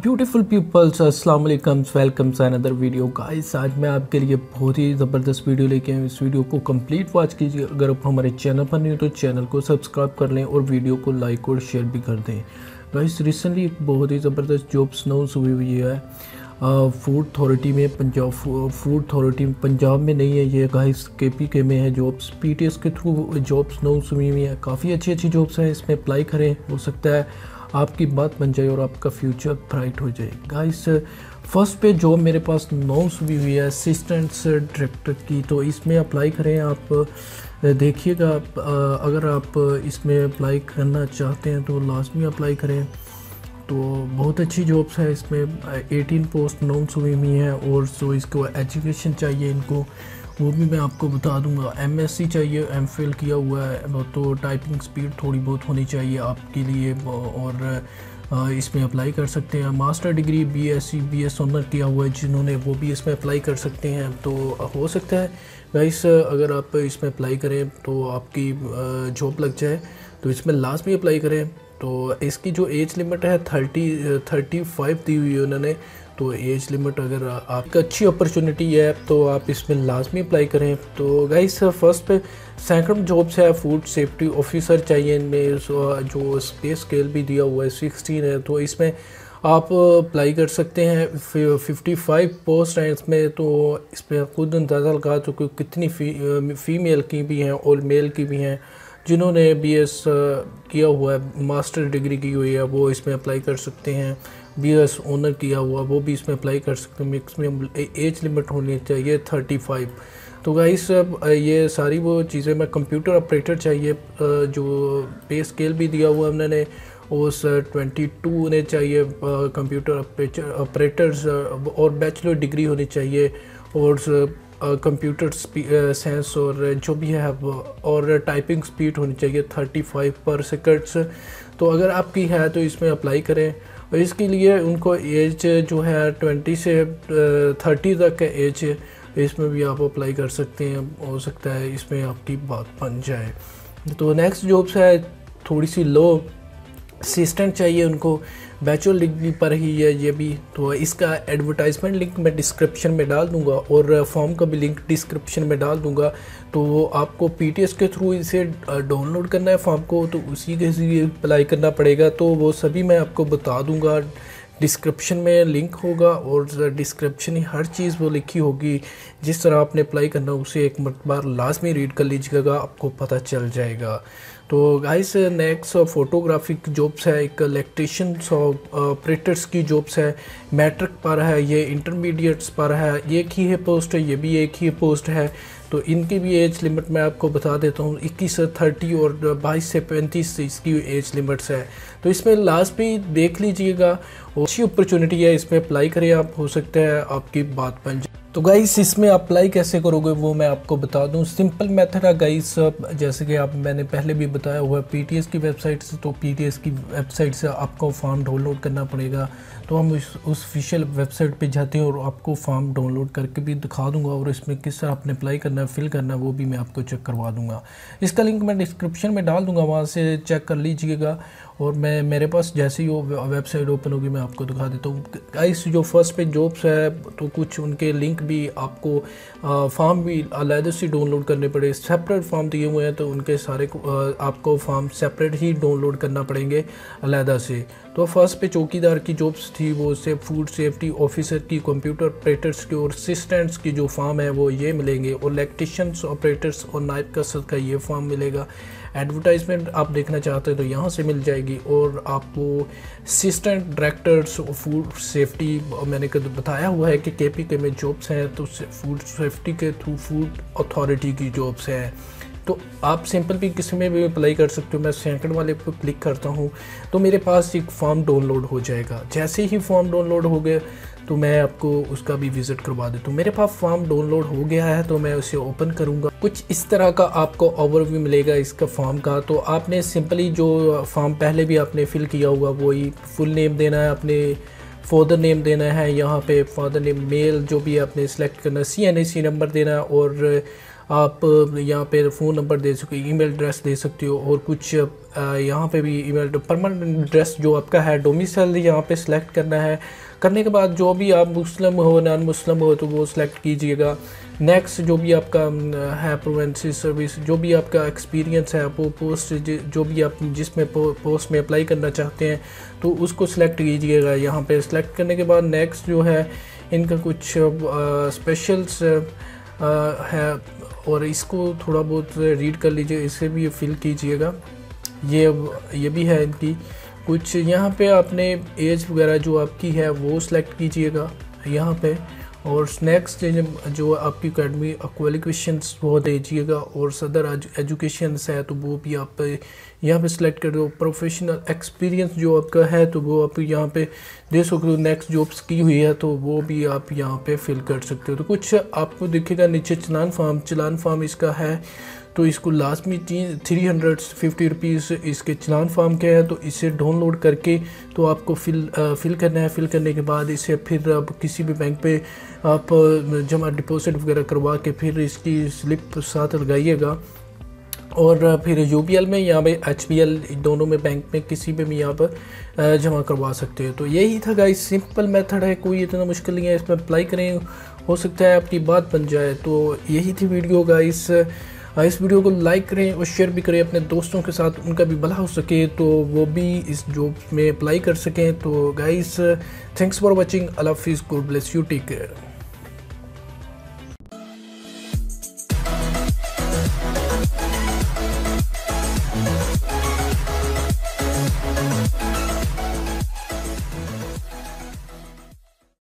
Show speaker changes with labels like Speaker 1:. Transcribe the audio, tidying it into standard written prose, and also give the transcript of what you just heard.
Speaker 1: Beautiful peoples अस्सलाम वालेकुम, welcome to another video guys. आज मैं आपके लिए बहुत ही ज़बरदस्त वीडियो लेके आया हूँ। इस वीडियो को कंप्लीट वॉच कीजिए। अगर आप हमारे चैनल पर नहीं हो तो चैनल को सब्सक्राइब कर लें और वीडियो को लाइक और शेयर भी कर दें। गाइस रिसेंटली एक बहुत ही ज़बरदस्त जॉब अनाउंस हुई है फूड अथॉरिटी में। फूड अथॉरिटी पंजाब में नहीं है ये गाइस, KPK में है जॉब्स। PTS के थ्रू जॉब्स अनाउंस हुई है। काफ़ी अच्छी जॉब्स हैं, इसमें अप्लाई करें। हो सकता है आपकी बात बन जाए और आपका फ्यूचर ब्राइट हो जाए। गाइस फर्स्ट पे जॉब मेरे पास अनाउंस हुई है असिस्टेंट डायरेक्टर की, तो इसमें अप्लाई करें। आप देखिएगा, अगर आप इसमें अप्लाई करना चाहते हैं तो लाजमी अप्लाई करें। तो बहुत अच्छी जॉब्स है इसमें। 18 पोस्ट अनाउंस हुई हैं और सो इसको एजुकेशन चाहिए इनको, वो भी मैं आपको बता दूंगा। MSc चाहिए, MPhil किया हुआ है, तो टाइपिंग स्पीड थोड़ी बहुत होनी चाहिए आपके लिए और इसमें अप्लाई कर सकते हैं। मास्टर डिग्री BS ऑनर किया हुआ है जिन्होंने, वो भी इसमें अप्लाई कर सकते हैं। तो हो सकता है गाइस अगर आप इसमें अप्लाई करें तो आपकी जॉब लग जाए, तो इसमें लाजमी अप्लाई करें। तो इसकी जो एज लिमिट है 35 दी हुई है उन्होंने। तो एज लिमिट अगर आपका अच्छी अपॉर्चुनिटी है तो आप इसमें लाजमी अप्लाई करें। तो गाइस फर्स्ट पे सेकंड जॉब्स है फूड सेफ्टी ऑफिसर चाहिए। इनमें जो पे स्केल भी दिया हुआ है 16 है, तो इसमें आप अप्लाई कर सकते हैं। 55 पोस्ट हैं इसमें, तो इसमें खुद अंदाज़ा लगा तो कितनी फीमेल की भी हैं और मेल की भी हैं। जिन्होंने BS किया हुआ है, मास्टर डिग्री की हुई है, वो इसमें अप्लाई कर सकते हैं। BS ऑनर किया हुआ वो भी इसमें अप्लाई कर सकते हैं। मैक्सिमम एज लिमिट होनी चाहिए 35। तो गाइस ये सारी वो चीज़ें। मैं कंप्यूटर ऑपरेटर चाहिए, जो पे स्केल भी दिया हुआ है उन्होंने, उस 22 होने चाहिए कंप्यूटर ऑपरेटर्स, और बैचलर डिग्री होनी चाहिए और कंप्यूटर साइंस और जो भी है, और टाइपिंग स्पीड होनी चाहिए 35 पर सेकंड्स। तो अगर आपकी है तो इसमें अप्लाई करें। और इसके लिए उनको एज जो है 20 से 30 तक का एज, इसमें भी आप अप्लाई कर सकते हैं। हो सकता है इसमें आपकी बात बन जाए। तो नेक्स्ट जॉब्स है थोड़ी सी लो, असिस्टेंट चाहिए उनको, बैचलर डिग्री पर ही है ये भी। तो इसका एडवर्टाइजमेंट लिंक मैं डिस्क्रिप्शन में डाल दूंगा और फॉर्म का भी लिंक डिस्क्रिप्शन में डाल दूंगा। तो आपको PTS के थ्रू इसे डाउनलोड करना है फॉर्म को, तो उसी के लिए अप्लाई करना पड़ेगा। तो वो सभी मैं आपको बता दूंगा। डिस्क्रिप्शन में लिंक होगा और डिस्क्रिप्शन में हर चीज़ वो लिखी होगी। जिस तरह आपने अप्लाई करना उसे एक मरतबा लाजमी रीड कर लीजिएगा, आपको पता चल जाएगा। तो गाइस नेक्स्ट फोटोग्राफिक जॉब्स है, एक इलेक्ट्रिशियन ऑपरेटर्स की जॉब्स है। मैट्रिक पर है, ये इंटरमीडिएट्स पर है। एक ही है पोस्ट है, ये भी एक ही पोस्ट है। तो इनकी भी एज लिमिट मैं आपको बता देता हूँ, 21 से 30 और 22 से 35 इसकी एज लिमिट्स है। तो इसमें लास्ट भी देख लीजिएगा, अच्छी अपॉर्चुनिटी है, इसमें अप्लाई करें आप। हो सकता है आपकी बात बन जाए। तो गाइस इसमें अप्लाई कैसे करोगे वो मैं आपको बता दूं। सिंपल मेथड है गाइस, जैसे कि आप मैंने पहले भी बताया हुआ है PTS की वेबसाइट से। तो PTS की वेबसाइट से आपको फॉर्म डाउनलोड करना पड़ेगा। तो हम उस ऑफिशियल वेबसाइट पे जाते हैं और आपको फॉर्म डाउनलोड करके भी दिखा दूंगा, और इसमें किस तरह आपने अप्लाई करना है, फिल करना है, वो भी मैं आपको चेक करवा दूंगा। इसका लिंक मैं डिस्क्रिप्शन में डाल दूंगा, वहाँ से चेक कर लीजिएगा। और मेरे पास जैसे ही वो वेबसाइट ओपन होगी मैं आपको दिखा देता हूँ। गाइस जो फर्स्ट पे जॉब्स है तो कुछ उनके लिंक भी आपको फॉर्म भी अलग से डाउनलोड करने पड़े। सेपरेट फॉर्म दिए हुए हैं, तो उनके सारे आपको फॉर्म सेपरेट ही डाउनलोड करना पड़ेंगे अलग से। तो फर्स्ट पे चौकीदार की जॉब्स थी, वो से फूड सेफ्टी ऑफिसर की, कंप्यूटर ऑपरेटर्स की और असिस्टेंट्स की जो फॉर्म है वो ये मिलेंगे। और इलेक्ट्रिशियंस ऑपरेटर्स और नाइब कासिद का ये फॉर्म मिलेगा। एडवर्टाइजमेंट आप देखना चाहते हैं तो यहाँ से मिल जाएगी। और आपको असिस्टेंट डायरेक्टर्स फूड सेफ्टी, मैंने बताया हुआ है कि KPK में जॉब्स हैं, तो फूड सेफ्टी के थ्रू फूड अथॉरिटी की जॉब्स हैं। तो आप सिंपल भी किसी में भी अप्लाई कर सकते हो। मैं सेकंड वाले पर क्लिक करता हूँ तो मेरे पास एक फॉर्म डाउनलोड हो जाएगा। जैसे ही फॉर्म डाउनलोड हो गया तो मैं आपको उसका भी विज़िट करवा देता हूँ। मेरे पास फॉर्म डाउनलोड हो गया है, तो मैं उसे ओपन करूँगा। कुछ इस तरह का आपको ओवरव्यू मिलेगा इसका फॉर्म का। तो आपने सिंपली जो फॉर्म पहले भी आपने फिल किया हुआ वही फुल नेम देना है, अपने फादर नेम देना है। यहाँ पे फादर नेम मेल जो भी आपने सिलेक्ट करना है, CNAC नंबर देना है, और आप यहाँ पे फ़ोन नंबर दे सकते हो, ईमेल एड्रेस दे सकते हो, और कुछ यहाँ पे भी ईमेल परमानेंट एड्रेस जो आपका है डोमिसाइल यहाँ पे सिलेक्ट करना है। करने के बाद जो भी आप मुस्लिम हो नॉन मुस्लिम हो तो वो सिलेक्ट कीजिएगा। नेक्स्ट जो भी आपका है प्रोवेंसी सर्विस, जो भी आपका एक्सपीरियंस है वो पोस्ट जो भी आप जिसमें पोस्ट में अप्लाई करना चाहते हैं तो उसको सिलेक्ट कीजिएगा। यहाँ पे सिलेक्ट करने के बाद नेक्स्ट जो है इनका कुछ स्पेशल्स है और इसको थोड़ा बहुत रीड कर लीजिए, इसे भी फिल कीजिएगा। ये भी है इनकी कुछ। यहाँ पे आपने एज वगैरह जो आपकी है वो सिलेक्ट कीजिएगा यहाँ पे, और नेक्स्ट जो आपकी अकेडमी क्वालिफिकेशंस वो दीजिएगा, और सदर एजुकेशन है तो वो भी आप यहाँ पे सिलेक्ट कर दो। प्रोफेशनल एक्सपीरियंस जो आपका है तो वो आप यहाँ पे दे सकते हो। नेक्स्ट जॉब्स की हुई है तो वो भी आप यहाँ पे फिल कर सकते हो। तो कुछ आपको दिखेगा नीचे चलान फार्म इसका है, तो इसको लाजमी 350 रुपीज़ इसके चलान फार्म के है, तो इसे डाउनलोड करके तो आपको फिल करना है। फिल करने के बाद इसे फिर आप किसी भी बैंक पे आप जमा डिपॉजिट वगैरह करवा के फिर इसकी स्लिप साथ लगाइएगा, और फिर यूबीएल में या भाई एचबीएल दोनों में बैंक में किसी में भी यहाँ पर जमा करवा सकते हो। तो यही था गाइस, सिंपल मेथड है, कोई इतना मुश्किल नहीं है। इसमें अप्लाई करें, हो सकता है आपकी बात बन जाए। तो यही थी वीडियो गाइस। इस वीडियो को लाइक करें और शेयर भी करें अपने दोस्तों के साथ, उनका भी भला हो सके तो वो भी इस जॉब में अप्लाई कर सकें। तो गाइस थैंक्स फॉर वॉचिंग, अल्लाह हाफिज़, god bless you, take care.